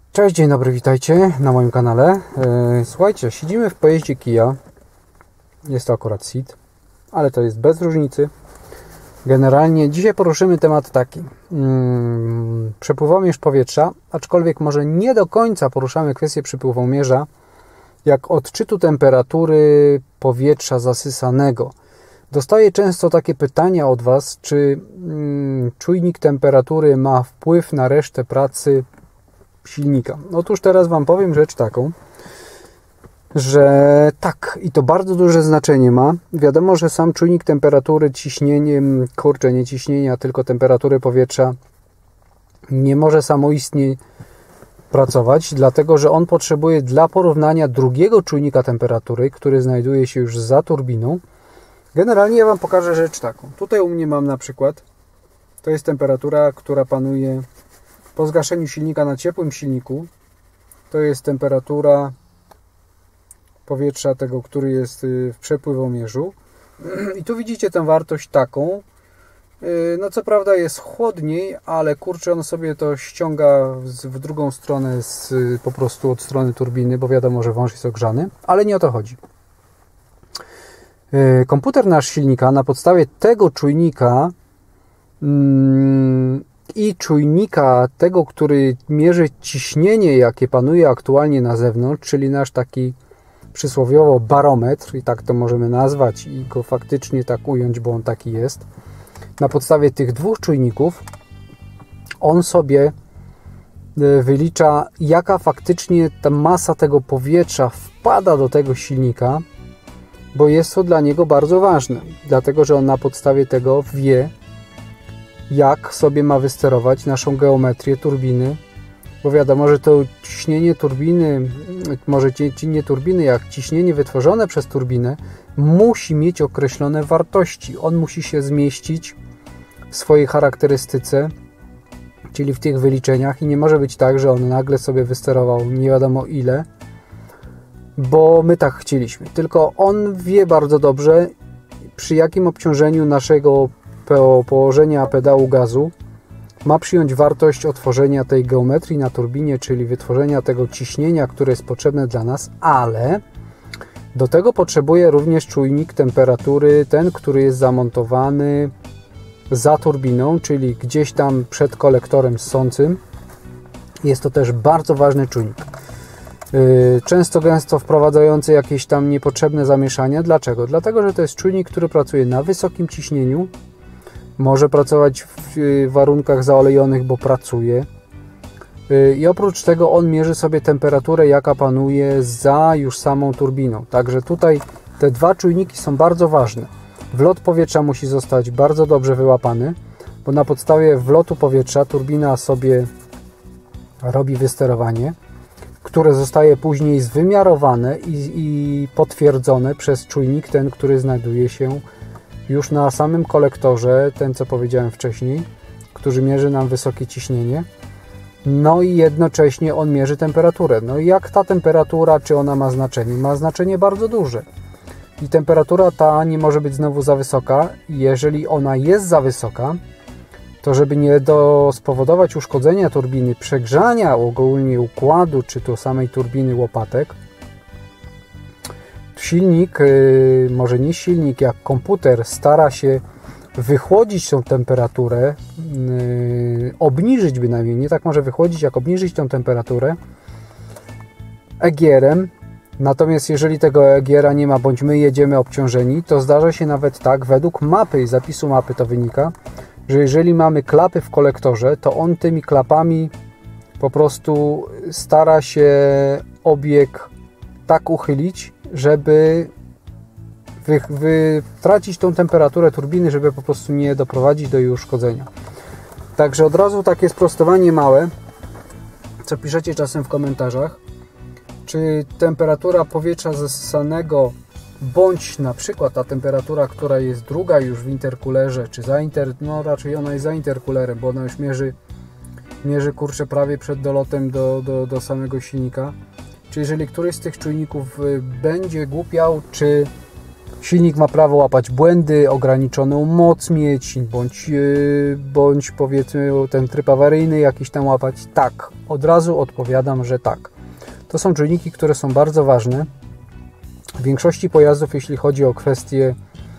Cześć, dzień dobry, witajcie na moim kanale. Słuchajcie, siedzimy w pojeździe Kia. Jest to akurat Ceed, ale to jest bez różnicy. Generalnie dzisiaj poruszymy temat taki. Przepływomierz powietrza, aczkolwiek może nie do końca poruszamy kwestię przepływomierza, jak odczytu temperatury powietrza zasysanego. Dostaję często takie pytania od Was, czy czujnik temperatury ma wpływ na resztę pracy silnika. Otóż teraz Wam powiem rzecz taką, że tak, i to bardzo duże znaczenie ma. Wiadomo, że sam czujnik temperatury, nie ciśnienia, tylko temperatury powietrza nie może samoistnie pracować, dlatego że on potrzebuje dla porównania drugiego czujnika temperatury, który znajduje się już za turbiną. Generalnie ja Wam pokażę rzecz taką. Tutaj u mnie mam na przykład, to jest temperatura, która panuje po zgaszeniu silnika na ciepłym silniku. To jest temperatura powietrza tego, który jest w przepływomierzu. I tu widzicie tę wartość taką. No co prawda jest chłodniej, ale kurczę, on sobie to ściąga w drugą stronę, po prostu od strony turbiny, bo wiadomo, że wąż jest ogrzany, ale nie o to chodzi. Komputer nasz silnika na podstawie tego czujnika i czujnika tego, który mierzy ciśnienie, jakie panuje aktualnie na zewnątrz, czyli nasz taki przysłowiowo barometr, i tak to możemy nazwać i go faktycznie tak ująć, bo on taki jest. Na podstawie tych dwóch czujników on sobie wylicza, jaka faktycznie ta masa tego powietrza wpada do tego silnika, bo jest to dla niego bardzo ważne, dlatego że on na podstawie tego wie, jak sobie ma wysterować naszą geometrię turbiny, bo wiadomo, że to ciśnienie turbiny, może nie turbiny, jak ciśnienie wytworzone przez turbinę, musi mieć określone wartości. On musi się zmieścić w swojej charakterystyce, czyli w tych wyliczeniach, i nie może być tak, że on nagle sobie wysterował nie wiadomo ile, bo my tak chcieliśmy. Tylko on wie bardzo dobrze, przy jakim obciążeniu naszego położenia pedału gazu ma przyjąć wartość otworzenia tej geometrii na turbinie, czyli wytworzenia tego ciśnienia, które jest potrzebne dla nas, ale do tego potrzebuje również czujnik temperatury, ten, który jest zamontowany za turbiną, czyli gdzieś tam przed kolektorem ssącym. Jest to też bardzo ważny czujnik. Często gęsto wprowadzający jakieś tam niepotrzebne zamieszania. Dlaczego? Dlatego, że to jest czujnik, który pracuje na wysokim ciśnieniu, może pracować w warunkach zaolejonych, bo pracuje. I oprócz tego on mierzy sobie temperaturę, jaka panuje za już samą turbiną. Także tutaj te dwa czujniki są bardzo ważne. Wlot powietrza musi zostać bardzo dobrze wyłapany, bo na podstawie wlotu powietrza turbina sobie robi wysterowanie, które zostaje później zwymiarowane i potwierdzone przez czujnik, ten, który znajduje się już na samym kolektorze, ten co powiedziałem wcześniej, który mierzy nam wysokie ciśnienie. No i jednocześnie on mierzy temperaturę. No i jak ta temperatura, czy ona ma znaczenie? Ma znaczenie bardzo duże. I temperatura ta nie może być znowu za wysoka. Jeżeli ona jest za wysoka, to żeby nie spowodować uszkodzenia turbiny, przegrzania ogólnie układu, czy to samej turbiny łopatek, silnik, może nie silnik, jak komputer stara się wychłodzić tą temperaturę, obniżyć bynajmniej, nie tak może wychłodzić, jak obniżyć tą temperaturę EGR-em. Natomiast jeżeli tego EGR-a nie ma, bądź my jedziemy obciążeni, to zdarza się nawet tak, według mapy, zapisu mapy to wynika, że jeżeli mamy klapy w kolektorze, to on tymi klapami po prostu stara się obieg tak uchylić, żeby tracić tą temperaturę turbiny, żeby po prostu nie doprowadzić do jej uszkodzenia. Także od razu takie sprostowanie małe, co piszecie czasem w komentarzach, czy temperatura powietrza zasysanego, bądź na przykład ta temperatura, która jest druga już w interkulerze, czy no raczej ona jest za interkulerem, bo ona już mierzy kurczę prawie przed dolotem do samego silnika. Czy jeżeli któryś z tych czujników będzie głupiał, czy Silnik ma prawo łapać błędy, ograniczoną moc mieć, bądź powiedzmy ten tryb awaryjny jakiś tam łapać. Tak, od razu odpowiadam, że tak. To są czujniki, które są bardzo ważne. W większości pojazdów, jeśli chodzi o kwestię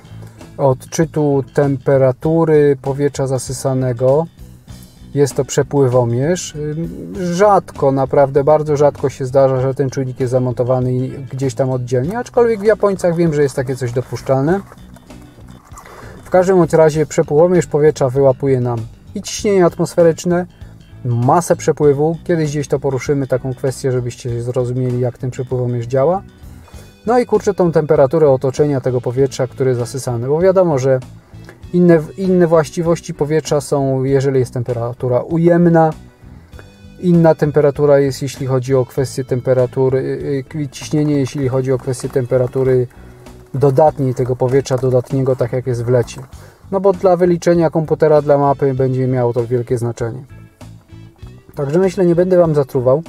odczytu temperatury powietrza zasysanego, jest to przepływomierz. Rzadko, naprawdę bardzo rzadko się zdarza, że ten czujnik jest zamontowany gdzieś tam oddzielnie, aczkolwiek w Japońcach wiem, że jest takie coś dopuszczalne. W każdym bądź razie przepływomierz powietrza wyłapuje nam i ciśnienie atmosferyczne, masę przepływu. Kiedyś gdzieś to poruszymy, taką kwestię, żebyście zrozumieli, jak ten przepływomierz działa. No i kurczę tą temperaturę otoczenia tego powietrza, który jest zasysany, bo wiadomo, że inne właściwości powietrza są, jeżeli jest temperatura ujemna, inna temperatura jest, jeśli chodzi o kwestię temperatury, ciśnienie, jeśli chodzi o kwestię temperatury dodatniej tego powietrza, dodatniego, tak jak jest w lecie. No bo dla wyliczenia komputera, dla mapy będzie miało to wielkie znaczenie. Także myślę, nie będę Wam zatruwał.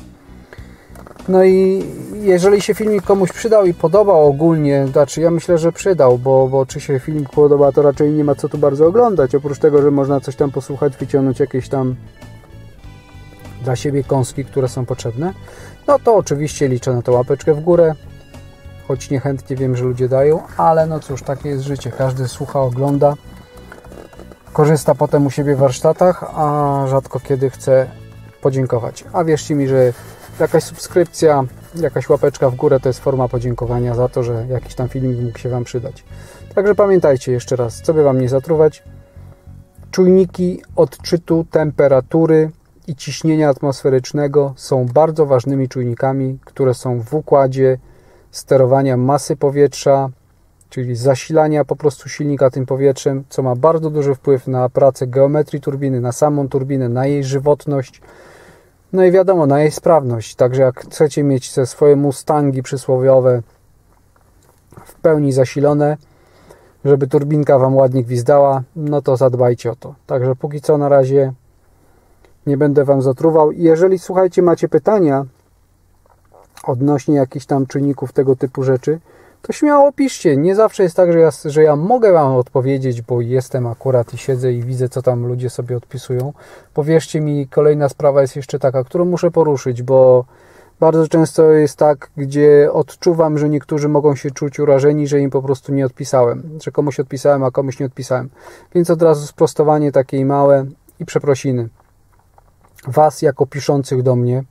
No i jeżeli się filmik komuś przydał i podobał ogólnie, znaczy ja myślę, że przydał, bo czy się filmik podoba, to raczej nie ma co tu bardzo oglądać, oprócz tego, że można coś tam posłuchać, wyciągnąć jakieś tam dla siebie kąski, które są potrzebne, no to oczywiście liczę na tę łapeczkę w górę, choć niechętnie wiem, że ludzie dają, ale no cóż, takie jest życie, każdy słucha, ogląda, korzysta potem u siebie w warsztatach, a rzadko kiedy chce podziękować, a wierzcie mi, że jakaś subskrypcja, jakaś łapeczka w górę to jest forma podziękowania za to, że jakiś tam filmik mógł się Wam przydać. Także pamiętajcie jeszcze raz, co by Wam nie zatruwać. Czujniki odczytu temperatury i ciśnienia atmosferycznego są bardzo ważnymi czujnikami, które są w układzie sterowania masy powietrza, czyli zasilania po prostu silnika tym powietrzem, co ma bardzo duży wpływ na pracę geometrii turbiny, na samą turbinę, na jej żywotność, no i wiadomo, na jej sprawność. Także jak chcecie mieć te swoje Mustangi przysłowiowe w pełni zasilone, żeby turbinka Wam ładnie gwizdała, no to zadbajcie o to. Także póki co na razie nie będę Wam zatruwał. I jeżeli, słuchajcie, macie pytania odnośnie jakichś tam czynników tego typu rzeczy, to śmiało piszcie. Nie zawsze jest tak, że ja mogę Wam odpowiedzieć, bo jestem akurat i siedzę i widzę, co tam ludzie sobie odpisują. Powierzcie mi, kolejna sprawa jest jeszcze taka, którą muszę poruszyć, bo bardzo często jest tak, gdzie odczuwam, że niektórzy mogą się czuć urażeni, że im po prostu nie odpisałem. Że komuś odpisałem, a komuś nie odpisałem. Więc od razu sprostowanie takie małe i przeprosiny. Was jako piszących do mnie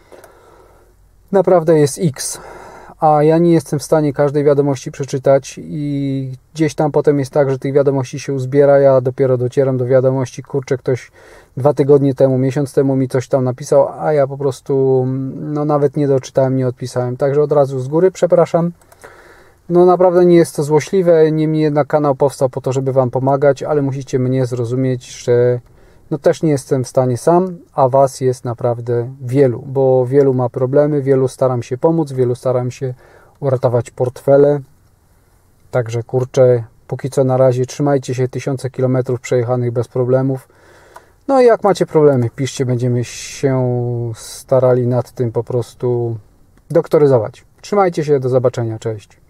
naprawdę jest X. A ja nie jestem w stanie każdej wiadomości przeczytać i gdzieś tam potem jest tak, że tych wiadomości się uzbiera, ja dopiero docieram do wiadomości, kurczę, ktoś 2 tygodnie temu, miesiąc temu mi coś tam napisał, a ja po prostu no nawet nie doczytałem, nie odpisałem, także od razu z góry przepraszam. No naprawdę nie jest to złośliwe, niemniej jednak kanał powstał po to, żeby Wam pomagać, ale musicie mnie zrozumieć, że no też nie jestem w stanie sam, a Was jest naprawdę wielu, bo wielu ma problemy, wielu staram się pomóc, wielu staram się uratować portfele. Także kurczę, póki co na razie trzymajcie się, 1000 kilometrów przejechanych bez problemów. No i jak macie problemy, piszcie, będziemy się starali nad tym po prostu doktoryzować. Trzymajcie się, do zobaczenia, cześć.